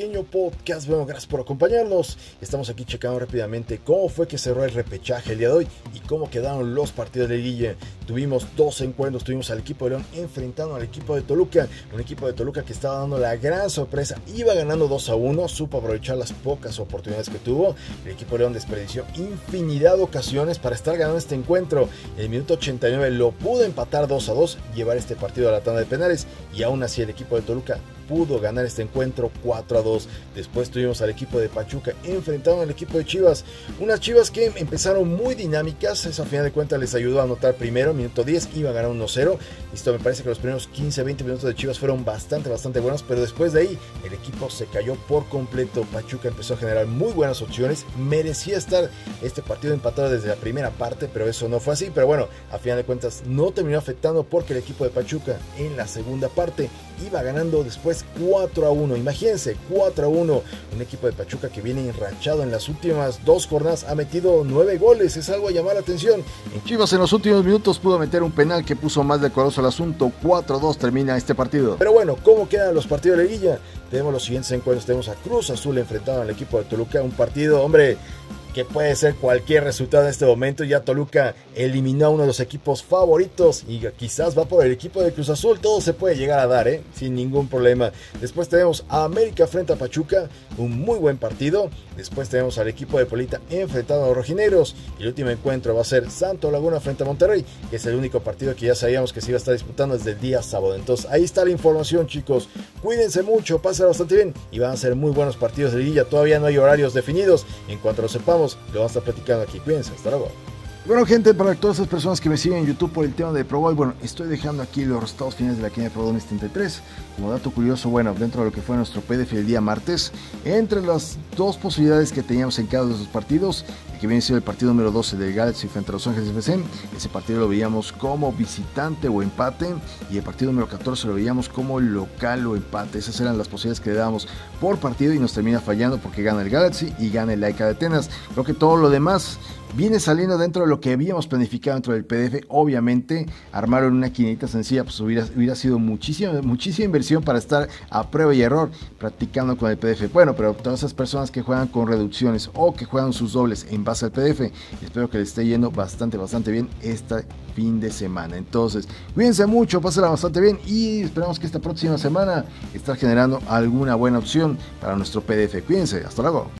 pequeño podcast. Bueno, gracias por acompañarnos. Estamos aquí checando rápidamente cómo fue que cerró el repechaje el día de hoy y cómo quedaron los partidos de liguilla. Tuvimos dos encuentros, tuvimos al equipo de León enfrentando al equipo de Toluca, un equipo de Toluca que estaba dando la gran sorpresa, iba ganando 2-1, supo aprovechar las pocas oportunidades que tuvo. El equipo de León desperdició infinidad de ocasiones para estar ganando este encuentro. En el minuto 89 lo pudo empatar 2-2, llevar este partido a la tanda de penales, y aún así el equipo de Toluca pudo ganar este encuentro 4-2. Después tuvimos al equipo de Pachuca enfrentando al equipo de Chivas, unas Chivas que empezaron muy dinámicas. Eso a final de cuentas les ayudó a anotar primero, minuto 10 iba a ganar 1-0. Listo, me parece que los primeros 15-20 minutos de Chivas fueron bastante buenos, pero después de ahí el equipo se cayó por completo. Pachuca empezó a generar muy buenas opciones, merecía estar este partido empatado desde la primera parte, pero eso no fue así. Pero bueno, a final de cuentas no terminó afectando, porque el equipo de Pachuca en la segunda parte iba ganando después 4-1. Imagínense, 4-1. Un equipo de Pachuca que viene enrachado en las últimas dos jornadas, ha metido 9 goles, es algo a llamar la atención. En Chivas en los últimos minutos pudo meter un penal que puso más decoroso el asunto. 4-2 termina este partido. Pero bueno, ¿cómo quedan los partidos de liguilla? Tenemos los siguientes encuentros. Tenemos a Cruz Azul enfrentando al equipo de Toluca, un partido, hombre, que puede ser cualquier resultado en este momento. Ya Toluca eliminó a uno de los equipos favoritos y quizás va por el equipo de Cruz Azul. Todo se puede llegar a dar, sin ningún problema. Después tenemos a América frente a Pachuca, un muy buen partido. Después tenemos al equipo de Polita enfrentando a los rojinegros, y el último encuentro va a ser Santo Laguna frente a Monterrey, que es el único partido que ya sabíamos que se iba a estar disputando desde el día sábado. Entonces ahí está la información, chicos. Cuídense mucho, pásenla bastante bien y van a ser muy buenos partidos de liguilla. Todavía no hay horarios definidos. En cuanto lo sepamos, lo vamos a estar platicando aquí. Cuídense, hasta luego. Bueno, gente, para todas esas personas que me siguen en YouTube por el tema de Pro Bowl, bueno, estoy dejando aquí los resultados finales de la quiniela de Pro 2073. Como dato curioso, bueno, dentro de lo que fue nuestro PDF el día martes, entre las dos posibilidades que teníamos en cada uno de esos partidos, el que viene siendo el partido número 12 del Galaxy frente a Los Ángeles FC, ese partido lo veíamos como visitante o empate, y el partido número 14 lo veíamos como local o empate. Esas eran las posibilidades que le dábamos por partido y nos termina fallando porque gana el Galaxy y gana el Laika de Atenas. Creo que todo lo demás viene saliendo dentro de lo que habíamos planificado dentro del PDF. Obviamente, armaron una quinielita sencilla, pues hubiera sido muchísima inversión para estar a prueba y error practicando con el PDF. Bueno, pero todas esas personas que juegan con reducciones o que juegan sus dobles en base al PDF, espero que les esté yendo bastante bien este fin de semana. Entonces, cuídense mucho, pásenla bastante bien y esperamos que esta próxima semana estar generando alguna buena opción para nuestro PDF. Cuídense, hasta luego.